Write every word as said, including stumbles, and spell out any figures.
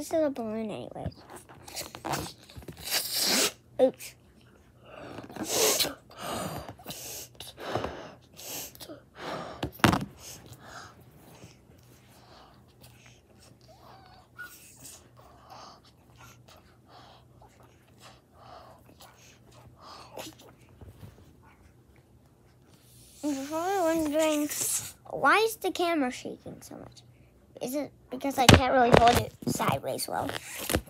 size of the balloon anyway? Oops. You're probably wondering, why is the camera shaking so much? Is it because I can't really hold it sideways well?